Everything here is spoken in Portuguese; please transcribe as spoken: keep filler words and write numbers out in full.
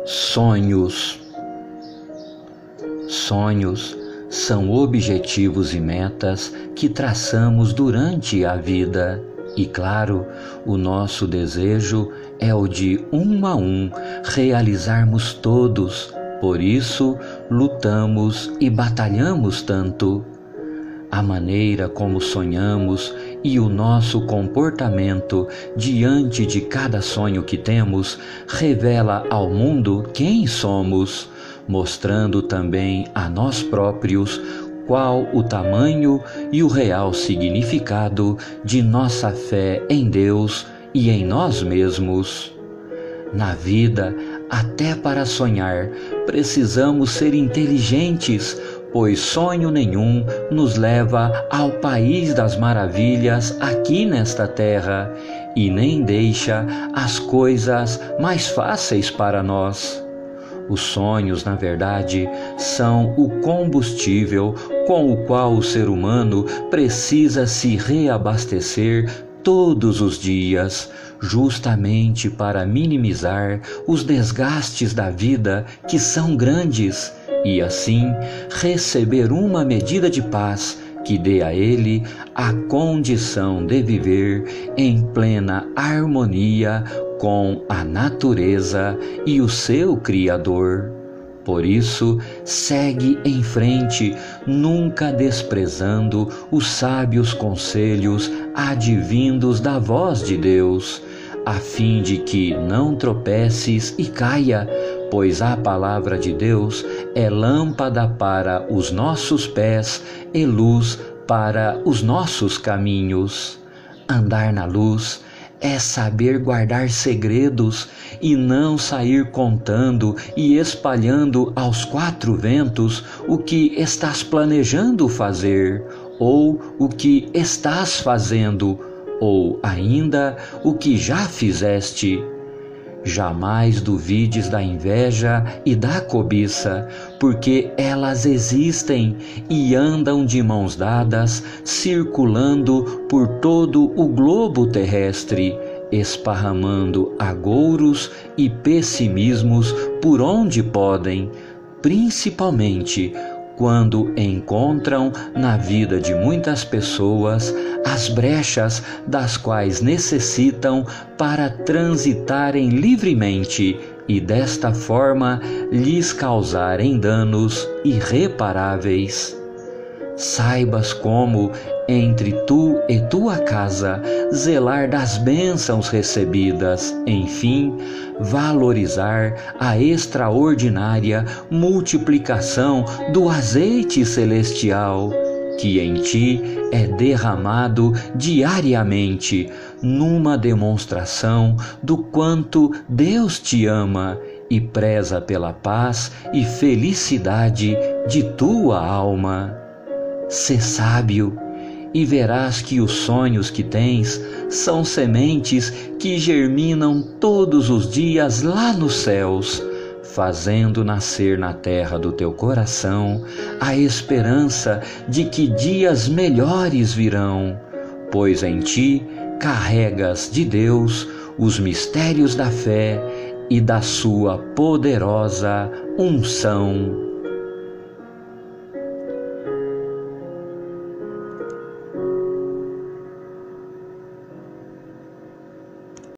Sonhos. Sonhos são objetivos e metas que traçamos durante a vida. E claro, o nosso desejo é o de um a um realizarmos todos. Por isso, lutamos e batalhamos tanto. A maneira como sonhamos e o nosso comportamento diante de cada sonho que temos revela ao mundo quem somos, mostrando também a nós próprios qual o tamanho e o real significado de nossa fé em Deus e em nós mesmos. Na vida, até para sonhar, precisamos ser inteligentes, pois sonho nenhum nos leva ao país das maravilhas aqui nesta terra e nem deixa as coisas mais fáceis para nós. Os sonhos, na verdade, são o combustível com o qual o ser humano precisa se reabastecer todos os dias, justamente para minimizar os desgastes da vida que são grandes e assim receber uma medida de paz que dê a ele a condição de viver em plena harmonia com a natureza e o seu Criador. Por isso, segue em frente, nunca desprezando os sábios conselhos advindos da voz de Deus, a fim de que não tropeces e caia, pois a palavra de Deus é lâmpada para os nossos pés e luz para os nossos caminhos. Andar na luz é saber guardar segredos e não sair contando e espalhando aos quatro ventos o que estás planejando fazer, ou o que estás fazendo, ou ainda o que já fizeste. Jamais duvides da inveja e da cobiça, porque elas existem e andam de mãos dadas, circulando por todo o globo terrestre, esparramando agouros e pessimismos por onde podem, principalmente quando encontram na vida de muitas pessoas as brechas das quais necessitam para transitarem livremente e desta forma lhes causarem danos irreparáveis. Saibas como, entre tu e tua casa, zelar das bênçãos recebidas, enfim, valorizar a extraordinária multiplicação do azeite celestial, que em ti é derramado diariamente, numa demonstração do quanto Deus te ama e preza pela paz e felicidade de tua alma. Sê sábio e verás que os sonhos que tens são sementes que germinam todos os dias lá nos céus, fazendo nascer na terra do teu coração a esperança de que dias melhores virão, pois em ti carregas de Deus os mistérios da fé e da sua poderosa unção.